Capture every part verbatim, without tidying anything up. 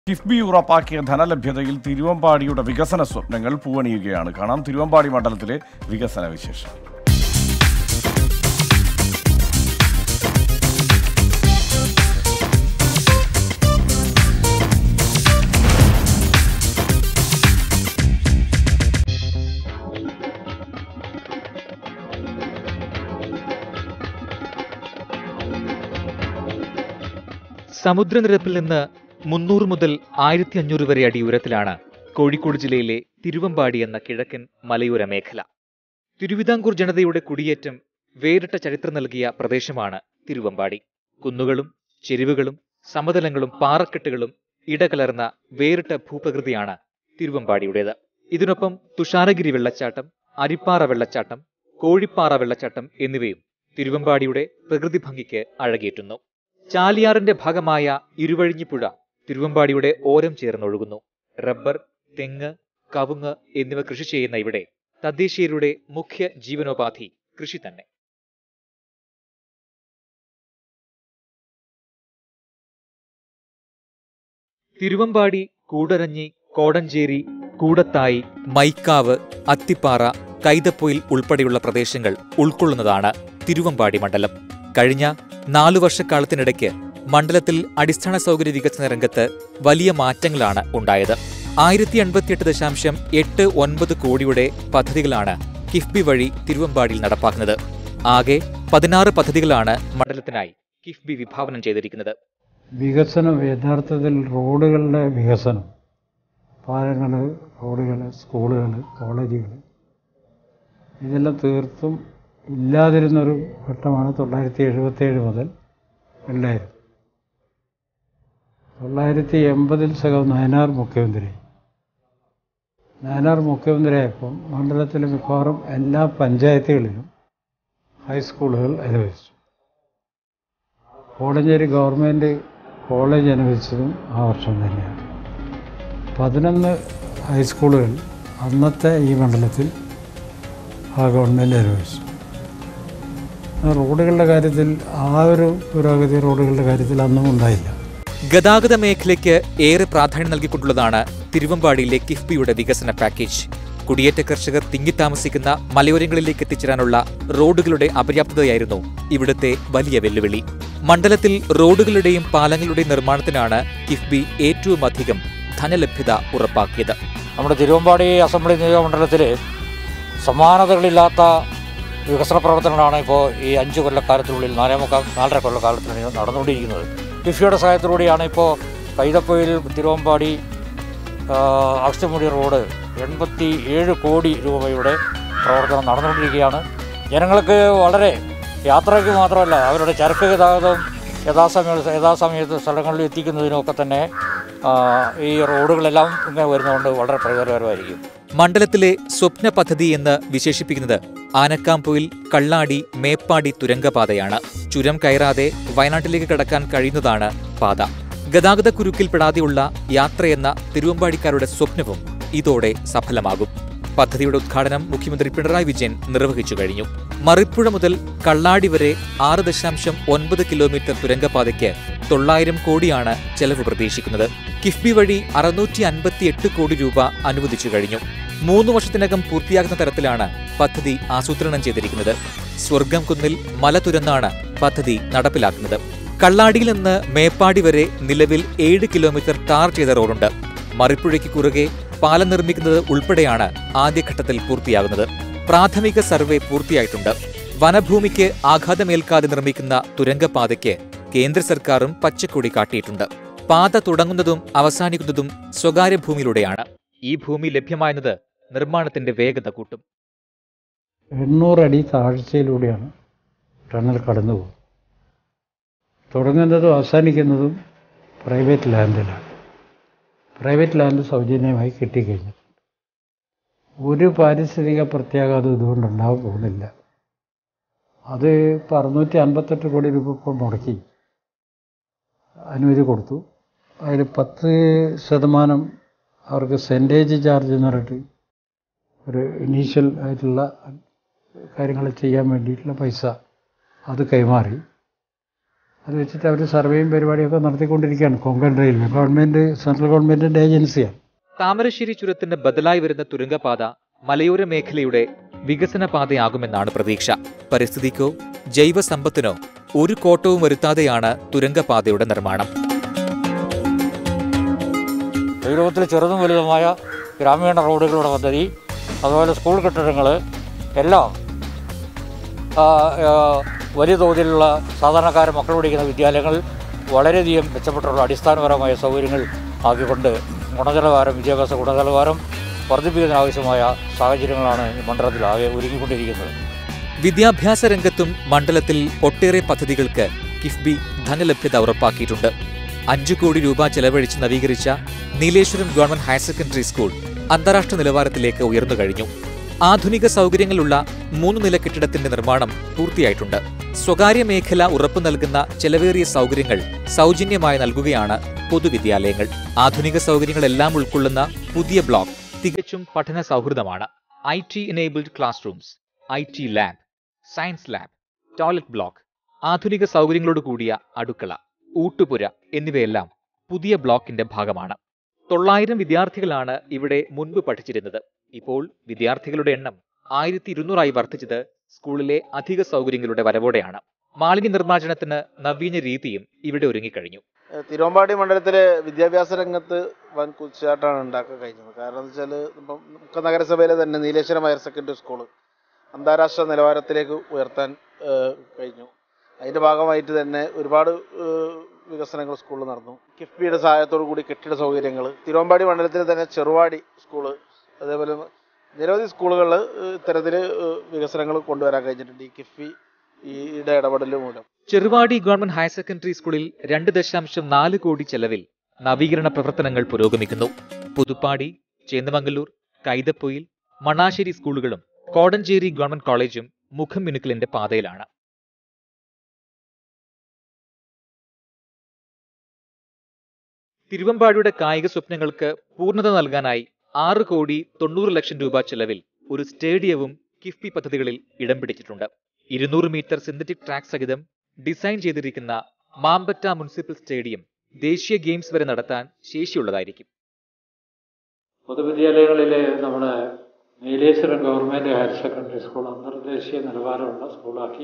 കിഫ്ബി ഉറപ്പാക്കിയ ധനലഭ്യതയിൽ തിരുവമ്പാടിയുടെ വികസന സ്വപ്നങ്ങൾ പൂവണിയുകയാണ്. കാണാം തിരുവമ്പാടി മണ്ഡലത്തിലെ വികസന വിശേഷം. സമുദ്രനിരപ്പിൽ നിന്ന് മുന്നൂറ് മുതൽ ആയിരത്തി അഞ്ഞൂറ് വരെ അടി ഉയരത്തിലാണ് കോഴിക്കോട് ജില്ലയിലെ തിരുവമ്പാടി എന്ന കിഴക്കൻ മലയോര മേഖല. തിരുവിതാംകൂർ ജനതയുടെ കുടിയേറ്റം വേറിട്ട ചരിത്രം നൽകിയ പ്രദേശമാണ് തിരുവമ്പാടി. കുന്നുകളും ചെരിവുകളും സമതലങ്ങളും പാറക്കെട്ടുകളും ഇടകലർന്ന വേറിട്ട ഭൂപ്രകൃതിയാണ് തിരുവമ്പാടിയുടേത്. ഇതിനൊപ്പം തുഷാരഗിരി വെള്ളച്ചാട്ടം, അരിപ്പാറ വെള്ളച്ചാട്ടം, കോഴിപ്പാറ വെള്ളച്ചാട്ടം എന്നിവയും തിരുവമ്പാടിയുടെ പ്രകൃതി ഭംഗിക്ക് അഴകേറ്റുന്നു. ചാലിയാറിന്റെ ഭാഗമായ ഇരുവഴിഞ്ഞിപ്പുഴ തിരുവമ്പാടിയുടെ ഓരം ചേർന്നൊഴുകുന്നു. റബ്ബർ, തെങ്ങ്, കവുങ്ങ് എന്നിവ കൃഷി ചെയ്യുന്ന ഇവിടെ തദ്ദേശീയരുടെ മുഖ്യ ജീവനോപാധി കൃഷി തന്നെ. തിരുവമ്പാടി, കൂടരഞ്ഞി, കോടഞ്ചേരി, കൂടത്തായി, മൈക്കാവ്, അത്തിപ്പാറ, കൈതപ്പൊയിൽ ഉൾപ്പെടെയുള്ള പ്രദേശങ്ങൾ ഉൾക്കൊള്ളുന്നതാണ് തിരുവമ്പാടി മണ്ഡലം. കഴിഞ്ഞ നാലു വർഷക്കാലത്തിനിടയ്ക്ക് മണ്ഡലത്തിൽ അടിസ്ഥാന സൗകര്യ വികസന രംഗത്ത് വലിയ മാറ്റങ്ങളാണ് ഉണ്ടായത്. ആയിരത്തി എൺപത്തിയെട്ട് ദശാംശം എട്ട് ഒൻപത് കോടിയുടെ പദ്ധതികളാണ് കിഫ്ബി വഴി തിരുവമ്പാടിയിൽ നടപ്പാക്കുന്നത്. ആകെ പതിനാറ് പദ്ധതികളാണ് മണ്ഡലത്തിനായി കിഫ്ബി വിഭാവനം ചെയ്തിരിക്കുന്നത്. വികസനം യഥാർത്ഥത്തിൽ റോഡുകളുടെ വികസനം, പാലങ്ങൾ, റോഡുകൾ, സ്കൂളുകൾ, കോളേജുകൾ, ഇതെല്ലാം തീർത്തും ഇല്ലാതിരുന്നൊരു ഘട്ടമാണ് തൊള്ളായിരത്തി എഴുപത്തേഴ് മുതൽ ഉണ്ടായത്. തൊള്ളായിരത്തി എൺപതിൽ സഖാവ് നയനാർ മുഖ്യമന്ത്രി നയനാർ മുഖ്യമന്ത്രിയായപ്പോൾ മണ്ഡലത്തിലെ മിക്കവാറും എല്ലാ പഞ്ചായത്തുകളിലും ഹൈസ്കൂളുകൾ അനുവദിച്ചു. കോടഞ്ചേരി ഗവൺമെൻറ് കോളേജ് അനുവദിച്ചതും ആ വർഷം തന്നെയാണ്. പതിനൊന്ന് ഹൈസ്കൂളുകൾ അന്നത്തെ ഈ മണ്ഡലത്തിൽ ആ ഗവൺമെൻറ് അനുവദിച്ചു. റോഡുകളുടെ കാര്യത്തിൽ ആ ഒരു പുരോഗതി റോഡുകളുടെ കാര്യത്തിൽ അന്നും ഉണ്ടായില്ല. ഗതാഗത മേഖലയ്ക്ക് ഏറെ പ്രാധാന്യം നൽകിക്കൊണ്ടുള്ളതാണ് തിരുവമ്പാടിയിലെ കിഫ്ബിയുടെ വികസന പാക്കേജ്. കുടിയേറ്റ കർഷകർ തിങ്ങിത്താമസിക്കുന്ന മലയോരങ്ങളിലേക്ക് എത്തിച്ചേരാനുള്ള റോഡുകളുടെ അപര്യാപ്തതയായിരുന്നു ഇവിടുത്തെ വലിയ വെല്ലുവിളി. മണ്ഡലത്തിൽ റോഡുകളുടെയും പാലങ്ങളുടെയും നിർമ്മാണത്തിനാണ് കിഫ്ബി ഏറ്റവും അധികം ധനലഭ്യത ഉറപ്പാക്കിയത്. നമ്മുടെ തിരുവമ്പാടി അസംബ്ലി നിയോജകമണ്ഡലത്തിൽ സമാനതകളില്ലാത്ത വികസന പ്രവർത്തനങ്ങളാണ് ഇപ്പോൾ ഈ അഞ്ച് കൊല്ലക്കാലത്തിനുള്ളിൽ നാലേ മുക്കാൽ നാലര കൊല്ലക്കാലത്തിനുള്ളിൽ നടന്നുകൊണ്ടിരിക്കുന്നത്. കിഫ്ബിയുടെ സഹായത്തോടെയാണ് ഇപ്പോൾ കൈതപ്പൊയിൽ തിരുവമ്പാടി അഗസ്ത്യമുടി റോഡ് എൺപത്തി ഏഴ് കോടി രൂപയുടെ പ്രവർത്തനം നടന്നുകൊണ്ടിരിക്കുകയാണ്. ജനങ്ങൾക്ക് വളരെ യാത്രയ്ക്ക് മാത്രമല്ല അവരുടെ ചരക്ക് ഗതാഗതം യഥാസമയ യഥാസമയത്ത് സ്ഥലങ്ങളിൽ എത്തിക്കുന്നതിനൊക്കെ തന്നെ ഈ റോഡുകളെല്ലാം ഇങ്ങനെ വരുന്നതുകൊണ്ട് വളരെ പ്രയോജനകരമായിരിക്കും. മണ്ഡലത്തിലെ സ്വപ്ന പദ്ധതി എന്ന് വിശേഷിപ്പിക്കുന്നത് ആനക്കാംപൊയിൽ കള്ളാടി മേപ്പാടി തുരങ്കപാതയാണ്. ചുരം കയറാതെ വയനാട്ടിലേക്ക് കടക്കാൻ കഴിയുന്നതാണ് പാത. ഗതാഗത കുരുക്കിൽപ്പെടാതെയുള്ള യാത്രയെന്ന തിരുവമ്പാടിക്കാരുടെ സ്വപ്നവും ഇതോടെ സഫലമാകും. പദ്ധതിയുടെ ഉദ്ഘാടനം മുഖ്യമന്ത്രി പിണറായി വിജയൻ നിർവഹിച്ചു കഴിഞ്ഞു. മറിപ്പുഴ മുതൽ കള്ളാടി വരെ ആറ് ദശാംശം ഒൻപത് കിലോമീറ്റർ തുരങ്കപാതയ്ക്ക് തൊള്ളായിരം കോടിയാണ് ചെലവ് പ്രതീക്ഷിക്കുന്നത്. കിഫ്ബി വഴി അറുന്നൂറ്റി അൻപത്തി എട്ട് കോടി രൂപ അനുവദിച്ചു കഴിഞ്ഞു. മൂന്ന് വർഷത്തിനകം പൂർത്തിയാകുന്ന തരത്തിലാണ് പദ്ധതി ആസൂത്രണം ചെയ്തിരിക്കുന്നത്. സ്വർഗം കുന്നിൽ മല തുരന്നാണ് പദ്ധതി നടപ്പിലാക്കുന്നത്. കള്ളാടിയിൽ നിന്ന് മേപ്പാടി വരെ നിലവിൽ ഏഴ് കിലോമീറ്റർ ടാർ ചെയ്ത റോഡുണ്ട്. മറിപ്പുഴയ്ക്ക് കുറുകെ പാലം നിർമ്മിക്കുന്നത് ഉൾപ്പെടെയാണ് ആദ്യഘട്ടത്തിൽ പൂർത്തിയാകുന്നത്. പ്രാഥമിക സർവേ പൂർത്തിയായിട്ടുണ്ട്. വനഭൂമിക്ക് ആഘാതമേൽക്കാതെ നിർമ്മിക്കുന്ന തുരങ്കപാതയ്ക്ക് കേന്ദ്ര സർക്കാരും പച്ചക്കൊടി കാട്ടിയിട്ടുണ്ട്. പാത തുടങ്ങുന്നതും അവസാനിക്കുന്നതും സ്വകാര്യ ഭൂമിയിലൂടെയാണ്. ഈ ഭൂമി ലഭ്യമായത് നിർമ്മാണത്തിന്റെ വേഗത കൂട്ടും. എണ്ണൂറടി താഴ്ചയിലൂടെയാണ് ടണൽ കടന്നു പോകുന്നത്. തുടങ്ങുന്നതും അവസാനിക്കുന്നതും പ്രൈവറ്റ് ലാൻഡിലാണ്. പ്രൈവറ്റ് ലാൻഡ് സൗജന്യമായി കിട്ടിക്കഴിഞ്ഞിട്ടുണ്ട്. ഒരു പാരിസ്ഥിതിക പ്രത്യാഘാതം ഇതുകൊണ്ടുണ്ടാകാൻ പോകുന്നില്ല. അത് ഇപ്പോൾ അറുന്നൂറ്റി അൻപത്തെട്ട് കോടി രൂപ ഇപ്പോൾ മുടക്കി അനുമതി കൊടുത്തു. അതിൽ പത്ത് ശതമാനം അവർക്ക് സെൻറ്റേജ് ചാർജ് എന്ന് പറഞ്ഞിട്ട് ഒരു ഇനീഷ്യൽ ആയിട്ടുള്ള കാര്യങ്ങൾ ചെയ്യാൻ വേണ്ടിയിട്ടുള്ള പൈസ അത് കൈമാറി. അത് വെച്ചിട്ട് അവർ സർവേയും പരിപാടിയൊക്കെ നടത്തിക്കൊണ്ടിരിക്കുകയാണ്. കൊങ്കൺ റെയിൽവേ ഗവൺമെൻറ് സെൻട്രൽ ഗവൺമെൻറ്റിൻ്റെ ഏജൻസിയാണ്. താമരശ്ശേരി ചുരത്തിന് ബദലായി വരുന്ന തുരങ്കപാത മലയോര മേഖലയുടെ വികസന പാതയാകുമെന്നാണ് പ്രതീക്ഷ. പരിസ്ഥിതിക്കോ ജൈവസമ്പത്തിനോ ഒരു കോട്ടവും വരുത്താതെയാണ് തുരങ്കപാതയുടെ നിർമ്മാണം. രൂപത്തിൽ ചെറുതും വലുതുമായ ഗ്രാമീണ റോഡുകളുടെ പദ്ധതി, അതുപോലെ സ്കൂൾ കെട്ടിടങ്ങൾ എല്ലാം വലിയ തോതിലുള്ള സാധാരണക്കാരെ മക്കൾ പഠിക്കുന്ന വിദ്യാലയങ്ങൾ വളരെയധികം മെച്ചപ്പെട്ടുള്ള അടിസ്ഥാനപരമായ സൗകര്യങ്ങൾ ആക്കിക്കൊണ്ട് ഗുണനിലവാരം വിദ്യാഭ്യാസ ഗുണനിലവാരം വർദ്ധിപ്പിക്കുന്നതിനാവശ്യമായ സാഹചര്യങ്ങളാണ് ഈ മണ്ഡലത്തിൽ ആകെ ഒരുങ്ങിക്കൊണ്ടിരിക്കുന്നത്. വിദ്യാഭ്യാസ രംഗത്തും മണ്ഡലത്തിൽ ഒട്ടേറെ പദ്ധതികൾക്ക് കിഫ്ബി ധനലഭ്യത ഉറപ്പാക്കിയിട്ടുണ്ട്. അഞ്ചു കോടി രൂപ ചെലവഴിച്ച് നവീകരിച്ച Nileshwaram government higher secondary school അന്താരാഷ്ട്ര നിലവാരത്തിലേക്ക് ഉയർന്നു കഴിഞ്ഞു. ആധുനിക സൗകര്യങ്ങളുള്ള മൂന്ന് നില കെട്ടിടത്തിന്റെ നിർമ്മാണം പൂർത്തിയായിട്ടുണ്ട്. സ്വകാര്യ മേഖല ഉറപ്പു നൽകുന്ന ചെലവേറിയ സൗകര്യങ്ങൾ സൗജന്യമായി നൽകുകയാണ് പൊതുവിദ്യാലയങ്ങൾ. ആധുനിക സൗകര്യങ്ങളെല്ലാം ഉൾക്കൊള്ളുന്ന പുതിയ ബ്ലോക്ക് തികച്ചും പഠന സൗഹൃദമാണ്. I T enabled classrooms, I T lab, science lab, toilet block, ആധുനിക സൗകര്യങ്ങളോട് കൂടിയ അടുക്കള, ഊട്ടുപുര എന്നിവയെല്ലാം പുതിയ ബ്ലോക്കിന്റെ ഭാഗമാണ്. തൊള്ളായിരം വിദ്യാർത്ഥികളാണ് ഇവിടെ മുൻപ് പഠിച്ചിരുന്നത്. ഇപ്പോൾ വിദ്യാർത്ഥികളുടെ എണ്ണം ആയിരത്തി ഇരുന്നൂറായി വർദ്ധിച്ചത് സ്കൂളിലെ അധിക സൗകര്യങ്ങളുടെ വരവോടെയാണ്. മാലിന്യ നിർമ്മാർജ്ജനത്തിന് നവീന രീതിയും ഇവിടെ ഒരുങ്ങിക്കഴിഞ്ഞു. തിരുവമ്പാടി മണ്ഡലത്തിലെ വിദ്യാഭ്യാസ രംഗത്ത് വൻ കുതിച്ചുചാട്ടാണ് ഉണ്ടാക്കാൻ കഴിഞ്ഞത്. കാരണം എന്ന് വെച്ചാൽ ഇപ്പം മുക്ക നഗരസഭയിലെ തന്നെ നീലേശ്വരം ഹയർ സെക്കൻഡറി സ്കൂൾ അന്താരാഷ്ട്ര നിലവാരത്തിലേക്ക് ഉയർത്താൻ കഴിഞ്ഞു. അതിൻ്റെ ഭാഗമായിട്ട് തന്നെ ഒരുപാട് വികസനങ്ങൾ സ്കൂളിൽ നടന്നു. കിഫ്ബിയുടെ സഹായത്തോടു കൂടി കെട്ടിട സൗകര്യങ്ങൾ തിരുവമ്പാടി മണ്ഡലത്തിൽ തന്നെ ചെറുവാടി സ്കൂള്, അതേപോലെ നിരവധി സ്കൂളുകളിൽ ഇത്തരത്തിൽ വികസനങ്ങൾ കൊണ്ടുവരാൻ കഴിഞ്ഞിട്ടുണ്ട് ഈ കിഫ്ബിയുടെ ഇടപെടൽ മൂലം. ചെറുവാടി ഗവൺമെന്റ് ഹയർ സെക്കൻഡറി സ്കൂളിൽ രണ്ട് ദശാംശം നാല് കോടി ചെലവിൽ നവീകരണ പ്രവർത്തനങ്ങൾ പുരോഗമിക്കുന്നു. പുതുപ്പാടി, ചേന്ദമംഗലൂർ, കൈതപ്പൊയിൽ, മണാശ്ശേരി സ്കൂളുകളും കോടഞ്ചേരി ഗവൺമെന്റ് കോളേജും മുഖം മിനുക്കലിന്റെ പാതയിലാണ്. തിരുവമ്പാടിയുടെ കായിക സ്വപ്നങ്ങൾക്ക് പൂർണ്ണത നൽകാനായി ആറ് കോടി തൊണ്ണൂറ് ലക്ഷം രൂപ ചെലവിൽ ഒരു സ്റ്റേഡിയവും കിഫ്ബി പദ്ധതികളിൽ ഇടം പിടിച്ചിട്ടുണ്ട്. ഇരുന്നൂറ് മീറ്റർ സിന്തറ്റിക് ട്രാക്ക് സഹിതം ഡിസൈൻ ചെയ്തിരിക്കുന്ന മാമ്പറ്റ മുനിസിപ്പൽ സ്റ്റേഡിയം ദേശീയ ഗെയിംസ് വരെ നടത്താൻ ശേഷിയുള്ളതായിരിക്കും. പൊതുവിദ്യാലയങ്ങളിലെ നമ്മുടെ Nileshwaram government higher secondary school അന്തർദേശീയ നിലവാരമുള്ള സ്കൂളാക്കി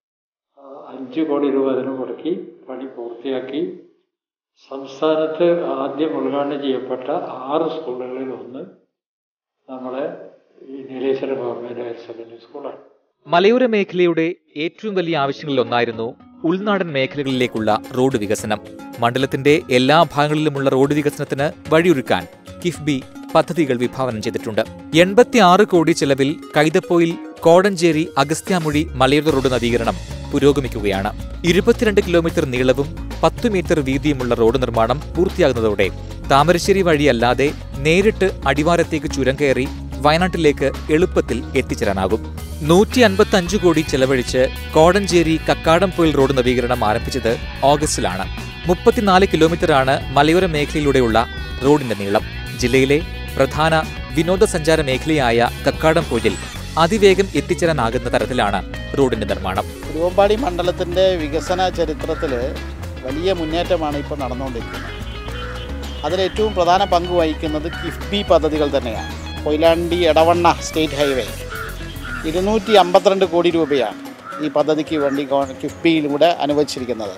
അഞ്ച് കോടി രൂപ അതിന് മുടക്കി പണി പൂർത്തിയാക്കി സംസ്ഥാനത്ത് ആദ്യം ഉദ്ഘാടനം ചെയ്യപ്പെട്ട ആറ് സ്കൂളുകളിൽ ഒന്ന് നമ്മുടെ ഈ നീലേശ്വരം ഗവൺമെന്റ് ഹയർ സെക്കൻഡറി സ്കൂളാണ്. മലയോര മേഖലയുടെ ഏറ്റവും വലിയ ആവശ്യങ്ങളിൽ ഒന്നായിരുന്നു ഉൾനാടൻ മേഖലകളിലേക്കുള്ള റോഡ് വികസനം. മണ്ഡലത്തിന്റെ എല്ലാ ഭാഗങ്ങളിലുമുള്ള റോഡ് വികസനത്തിന് വഴിയൊരുക്കാൻ കിഫ്ബി പദ്ധതികൾ വിഭാവനം ചെയ്തിട്ടുണ്ട്. എൺപത്തിയാറ് കോടി ചെലവിൽ കൈതപ്പൊയിൽ കോടഞ്ചേരി അഗസ്ത്യാമുഴി മലയോര റോഡ് നവീകരണം പുരോഗമിക്കുകയാണ്. ഇരുപത്തിരണ്ട് കിലോമീറ്റർ നീളവും പത്ത് മീറ്റർ വീതിയുമുള്ള റോഡ് നിർമ്മാണം പൂർത്തിയാകുന്നതോടെ താമരശ്ശേരി വഴിയല്ലാതെ നേരിട്ട് അടിവാരത്തേക്ക് ചുരം കയറി വയനാട്ടിലേക്ക് എളുപ്പത്തിൽ എത്തിച്ചേരാനാകും. നൂറ്റി അൻപത്തി അഞ്ച് കോടി ചെലവഴിച്ച് കോടഞ്ചേരി കക്കാടംപൊയിൽ റോഡ് നവീകരണം ആരംഭിച്ചത് ഓഗസ്റ്റിലാണ്. മുപ്പത്തിനാല് കിലോമീറ്ററാണ് മലയോര മേഖലയിലൂടെയുള്ള റോഡിന്റെ നീളം. ജില്ലയിലെ പ്രധാന വിനോദസഞ്ചാര മേഖലയായ കക്കാടംപൊയിൽ അതിവേഗം എത്തിച്ചേരാനാകുന്ന തരത്തിലാണ് റോഡിന്റെ നിർമ്മാണം. തിരുവമ്പാടി മണ്ഡലത്തിന്റെ വികസന ചരിത്രത്തിൽ വലിയ മുന്നേറ്റമാണ് ഇപ്പോൾ നടന്നുകൊണ്ടിരിക്കുന്നത്. അതിലേറ്റവും പ്രധാന പങ്ക് വഹിക്കുന്നത് കിഫ്ബി പദ്ധതികൾ തന്നെയാണ്. കൊയിലാണ്ടി എടവണ്ണ സ്റ്റേറ്റ് ഹൈവേ ഇരുന്നൂറ്റി അമ്പത്തിരണ്ട് കോടി രൂപയാണ് ഈ പദ്ധതിക്ക് വേണ്ടി കിഫ്ബിയിലൂടെ അനുവദിച്ചിരിക്കുന്നത്.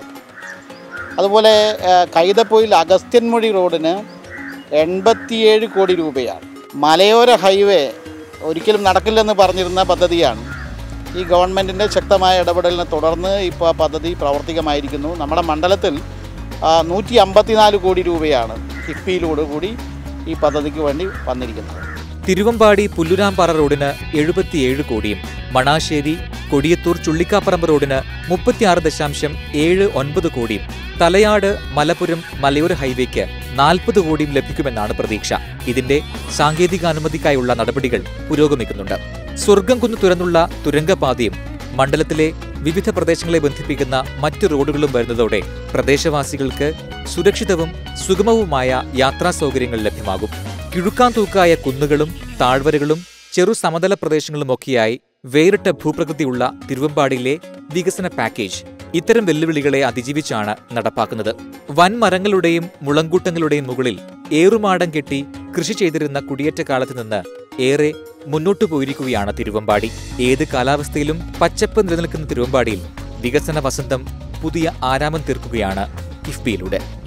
അതുപോലെ കൈതപ്പൊയിൽ അഗസ്ത്യൻമുഴി റോഡിന് എൺപത്തിയേഴ് കോടി രൂപയാണ്. മലയോര ഹൈവേ ഒരിക്കലും നടക്കില്ലെന്ന് പറഞ്ഞിരുന്ന പദ്ധതിയാണ്. ഈ ഗവൺമെൻറ്റിൻ്റെ ശക്തമായ ഇടപെടലിനെ തുടർന്ന് ഇപ്പോൾ ആ പദ്ധതി പ്രാവർത്തികമായിരിക്കുന്നു. നമ്മുടെ മണ്ഡലത്തിൽ നൂറ്റി അമ്പത്തിനാല് കോടി രൂപയാണ് കിഫ്ബിയിലൂടെ കൂടി ഈ പദ്ധതിക്ക് വേണ്ടി വന്നിരിക്കുന്നത്. തിരുവമ്പാടി പുല്ലുരാമ്പാറ റോഡിന് എഴുപത്തിയേഴ് കോടിയും മണാശ്ശേരി കൊടിയത്തൂർ ചുള്ളിക്കാപ്പറമ്പ് റോഡിന് മുപ്പത്തിയാറ് ദശാംശം ഏഴ് ഒൻപത് കോടിയും തലയാട് മലപ്പുറം മലയോര ഹൈവേക്ക് നാൽപ്പത് കോടിയും ലഭിക്കുമെന്നാണ് പ്രതീക്ഷ. ഇതിന്റെ സാങ്കേതികാനുമതിക്കായുള്ള നടപടികൾ പുരോഗമിക്കുന്നുണ്ട്. സ്വർഗം കുന്ന് തുറന്നുള്ള തുരങ്കപാതയും മണ്ഡലത്തിലെ വിവിധ പ്രദേശങ്ങളെ ബന്ധിപ്പിക്കുന്ന മറ്റ് റോഡുകളും വരുന്നതോടെ പ്രദേശവാസികൾക്ക് സുരക്ഷിതവും സുഗമവുമായ യാത്രാ സൗകര്യങ്ങൾ ലഭ്യമാകും. കിഴുക്കാന്തൂക്കായ കുന്നുകളും താഴ്വരകളും ചെറു സമതല പ്രദേശങ്ങളുമൊക്കെയായി വേറിട്ട ഭൂപ്രകൃതിയുള്ള തിരുവമ്പാടിയിലെ വികസന പാക്കേജ് ഇത്തരം വെല്ലുവിളികളെ അതിജീവിച്ചാണ് നടപ്പാക്കുന്നത്. വൻമരങ്ങളുടെയും മുളങ്കൂട്ടങ്ങളുടെയും മുകളിൽ ഏറുമാടം കെട്ടി കൃഷി ചെയ്തിരുന്ന കുടിയേറ്റ കാലത്ത് നിന്ന് ഏറെ മുന്നോട്ടു പോയിരിക്കുകയാണ് തിരുവമ്പാടി. ഏത് കാലാവസ്ഥയിലും പച്ചപ്പ് നിലനിൽക്കുന്ന തിരുവമ്പാടിയിൽ വികസന വസന്തം പുതിയ ആരാമം തീർക്കുകയാണ് കിഫ്ബിയിലൂടെ.